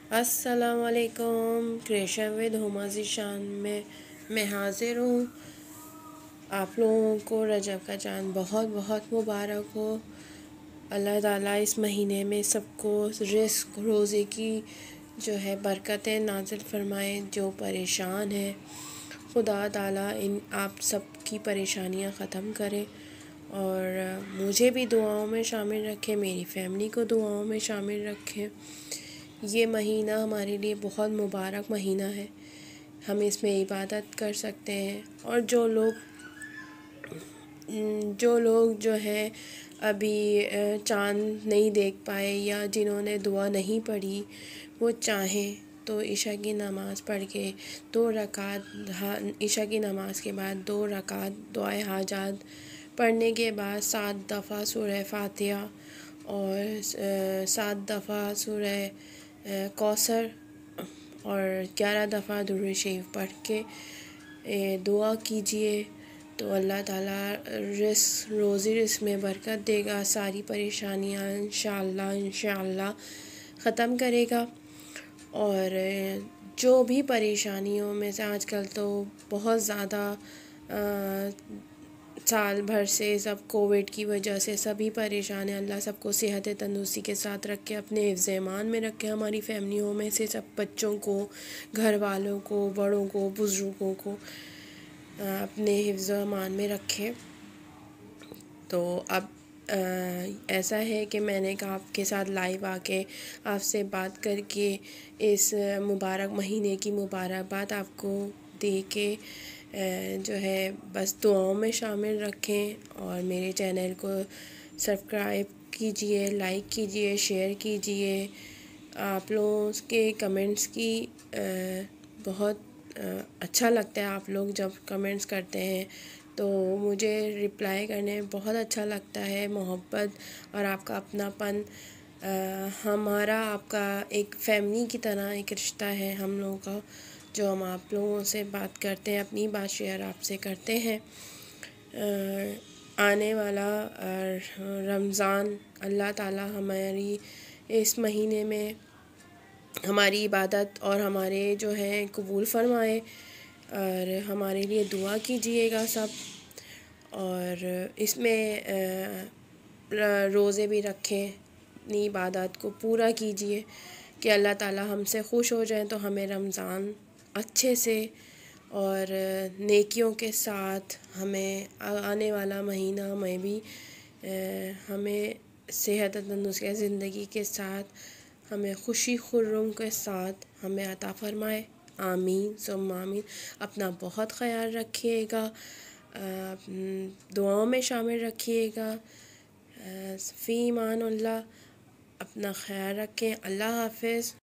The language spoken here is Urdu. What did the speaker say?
السلام علیکم، کریشن ود ہما ذیشان میں حاضر ہوں۔ آپ لوگوں کو رجب کا چاند بہت بہت مبارک ہو۔ اللہ تعالیٰ اس مہینے میں سب کو رزق روزے کی جو ہے برکتیں نازل فرمائے۔ جو پریشان ہے خدا تعالیٰ آپ سب کی پریشانیاں ختم کرے، اور مجھے بھی دعاؤں میں شامل رکھے، میری فیملی کو دعاؤں میں شامل رکھے۔ یہ مہینہ ہمارے لیے بہت مبارک مہینہ ہے، ہم اس میں عبادت کر سکتے ہیں، اور جو لوگ جو ہے ابھی چاند نہیں دیکھ پائے یا جنہوں نے دعا نہیں پڑھی، وہ چاہیں تو عشاء کی نماز پڑھ کے 2 رکعت عشاء کی نماز کے بعد 2 رکعت دعائے حاجات پڑھنے کے بعد 7 دفعہ سورہ فاتحہ اور 7 دفعہ سورہ کوثر اور 11 دفعہ درود شریف پڑھ کے دعا کیجئے، تو اللہ تعالیٰ روزی رزق میں برکت دے گا، ساری پریشانیاں انشاءاللہ ختم کرے گا۔ اور جو بھی پریشانیوں میں سے آج کل تو بہت زیادہ سال بھر سے سب کووڈ کی وجہ سے سبھی پریشان ہیں، اللہ سب کو صحت تندرستی کے ساتھ رکھے، اپنے حفظ ایمان میں رکھے، ہماری فیملیوں میں سے سب بچوں کو، گھر والوں کو، بڑوں کو، بزرگوں کو اپنے حفظ ایمان میں رکھے۔ تو اب ایسا ہے کہ میں نے کہا آپ کے ساتھ لائیو آ کے آپ سے بات کر کے اس مبارک مہینے کی مبارکباد آپ کو دے کے جو ہے بس دعاؤں میں شامل رکھیں، اور میرے چینل کو سبسکرائب کیجئے، لائک کیجئے، شیئر کیجئے۔ آپ لوگوں کے کمنٹس کی بہت اچھا لگتا ہے، آپ لوگ جب کمنٹس کرتے ہیں تو مجھے رپلائی کرنے میں بہت اچھا لگتا ہے۔ محبت اور آپ کا اپناپن ہمارا آپ کا ایک فیملی کی طرح ایک رشتہ ہے ہم لوگوں کا، جو ہم آپ لوگوں سے بات کرتے ہیں، اپنی بات شیئر آپ سے کرتے ہیں۔ آنے والا رمضان اللہ تعالیٰ ہماری اس مہینے میں ہماری عبادت اور ہمارے جو ہے قبول فرمائے، اور ہمارے لیے دعا کیجئے گا سب، اور اس میں روزے بھی رکھیں، اپنی عبادات کو پورا کیجئے کہ اللہ تعالیٰ ہم سے خوش ہو جائیں، تو ہمیں رمضان اچھے سے اور نیکیوں کے ساتھ ہمیں آنے والا مہینہ میں بھی ہمیں صحت تندرستی زندگی کے ساتھ ہمیں خوشی خرم کے ساتھ ہمیں عطا فرمائے۔ آمین ثم آمین۔ اپنا بہت خیال رکھیے گا، دعاؤں میں شامل رکھیے گا۔ فی امان اللہ، اپنا خیال رکھیں۔ اللہ حافظ۔